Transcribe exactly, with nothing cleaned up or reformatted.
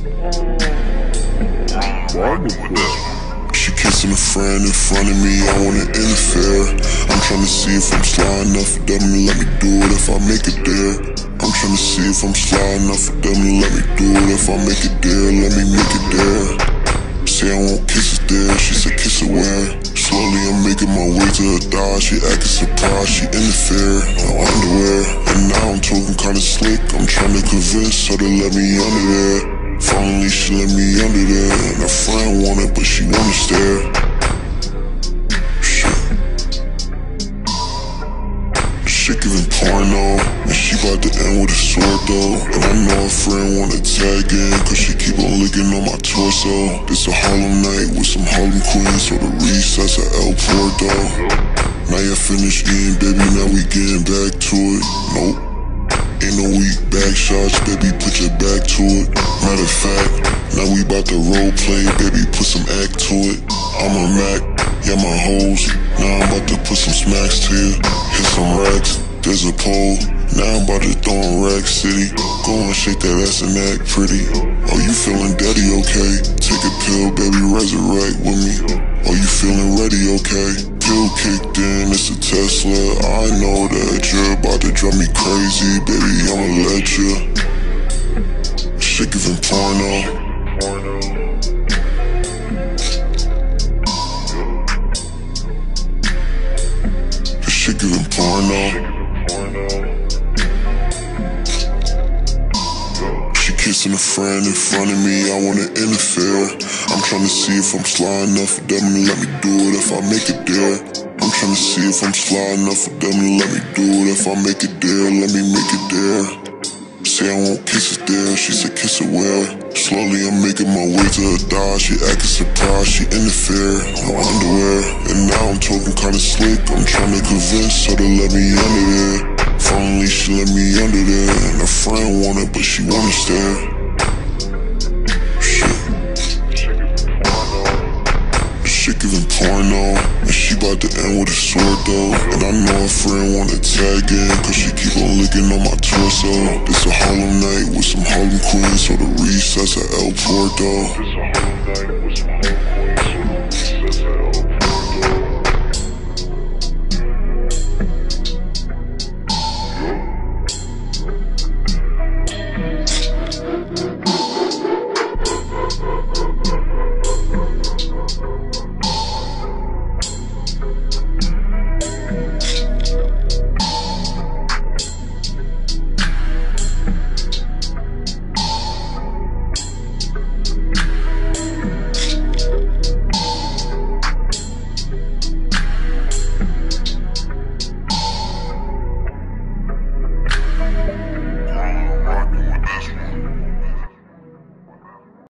She kissing a friend in front of me, I wanna interfere. I'm tryna see if I'm sly enough for them to let me do it if I make it there. I'm tryna see if I'm sly enough for them to let me do it if I make it there, let me make it there. Say I won't kiss it there, she said kiss it where? Slowly I'm making my way to her thigh, she acting surprised, she interfered, no underwear. And now I'm talking kinda slick, I'm tryna convince her to let me under there. Finally she let me under there, and her friend wanted but she wanna stare. Shit. Shit giving porno, and she bout to end with a sword though. And I know her friend wanna tag in, cause she keep on licking on my torso. This a Harlem night with some Harlem queens, so the recess at El Porto. Now you finished eating, baby, now we getting back to it. Nope. Ain't no weak back shots, baby, put your back to it. Matter of fact, now we bout to role play, baby, put some act to it. I'm a Mac, yeah, my hoes. Now I'm about to put some smacks to you. Hit some racks, there's a pole. Now I'm about to throw in Rack City. Go and shake that ass and act pretty. Oh, you feeling daddy, okay? Take a pill, baby, resurrect with me. Oh, you feeling ready, okay? Pill kicked in, it's a Tesla. I know that you're about to drive me crazy, baby, I'ma let you. Shit giving porno. Shit giving porno. She kissing a friend in front of me, I wanna interfere. I'm tryna see if I'm sly enough for them to let me do it if I make it there. I'm tryna see if I'm sly enough for them to let me do it if I make it there, let me make it there. Say I won't kiss it there, she said kiss it where? Slowly I'm making my way to her thigh, she acting surprised, she interfered, no underwear. And now I'm talking kinda slick, I'm tryna convince her to let me under there. Finally she let me under there, and her friend wanted but she wanna stare. Shit. Shit giving porno, and she bout to end with a sword though. And I know her friend wanna tag in, cause she keep on licking on my torso. This a Harlem night with some Harlem queens, so the recess at El Porto.